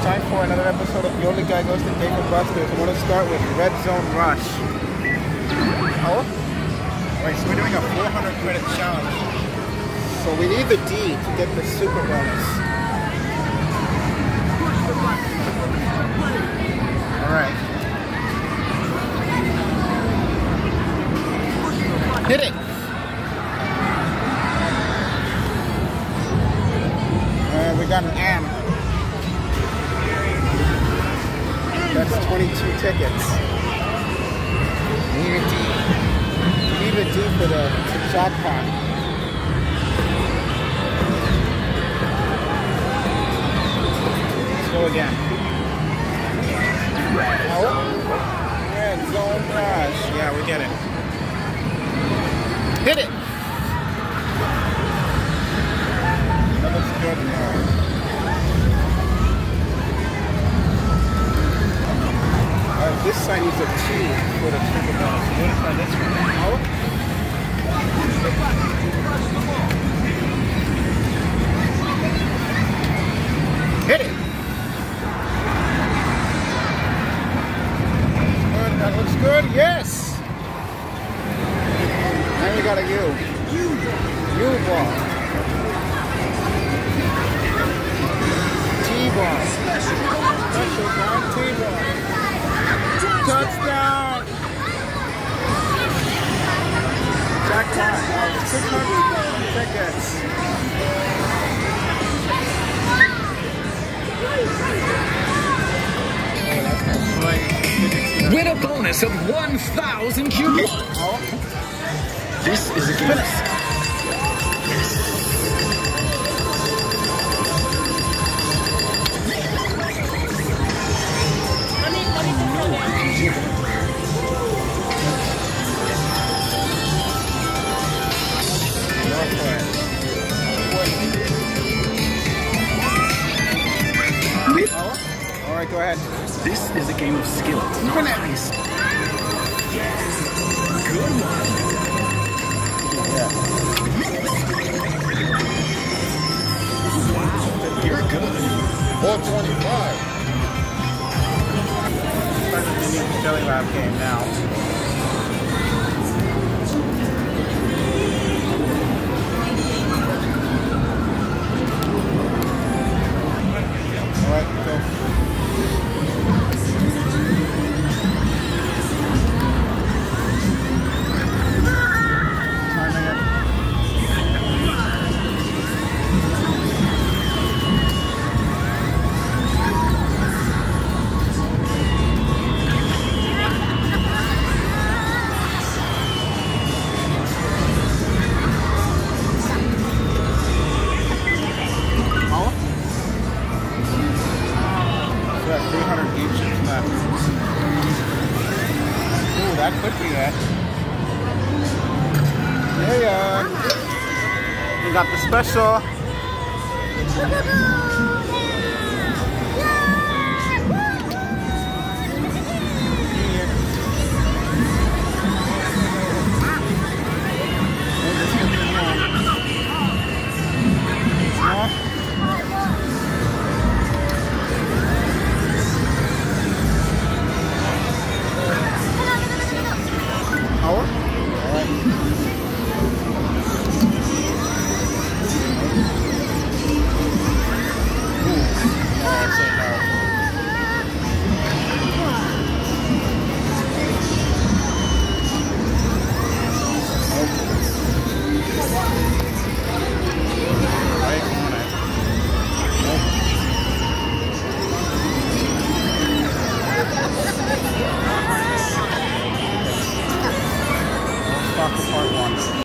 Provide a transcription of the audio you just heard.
time for another episode of Yodely Guy Goes to Dave and Buster's. I want to start with Red Zone Rush. Oh? Alright, so we're doing a 400 credit challenge. So we need the D to get the super bonus. Alright. Hit it! We got an M. That's 22 tickets. We need a D. We need a D for the jackpot. Let's go again. Oh, Red Zone Rush. Yeah, we get it. Hit it! That looks good now. This side needs a 2 for the triple bonus. You want to try this one? Oh. Hit it! Good. That looks good. Yes! Now we got a U. U-ball. T-ball. Special ball. T-ball. Touchdown! Jackpot! 600 tickets. Win a bonus of 1,000 cubic. This is a game. Alright, go ahead. This is a game of skill. Not ice. Good one. Yeah. Wow, you're good. 425. Starting the new Jelly Lab game now. Alright, go. That could be that. Yeah. We got the special.